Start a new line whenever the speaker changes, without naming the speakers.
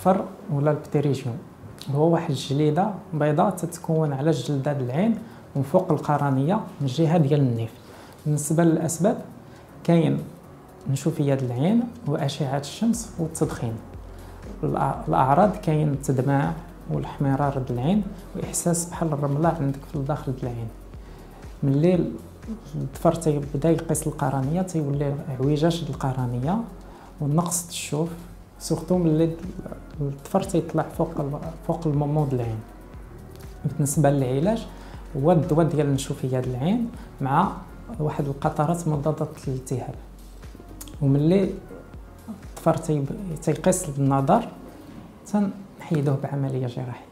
الظفر ولا البتريجيوم، هو واحد الجليده بيضاء تتكون على جلدة العين ومن فوق القرنيه من الجهه ديال النيف. بالنسبه للاسباب كاين نشوفيه العين واشعه الشمس والتدخين. الاعراض كاين التدمع والاحمرار د العين واحساس بحال الرمله عندك في داخل العين. ملي الظفر تيبدا يقيس القرنيه تيولي عويجاج القرنيه ونقص الشوف، سورتو ملي الظفر تيطلع فوق المومون د العين. بالنسبه للعلاج هو الدواء ديال النشوفيه د العين مع واحد القطرات مضاده للالتهاب. وملي الظفر تيقيس النظر تنحيدوه بعمليه جراحيه.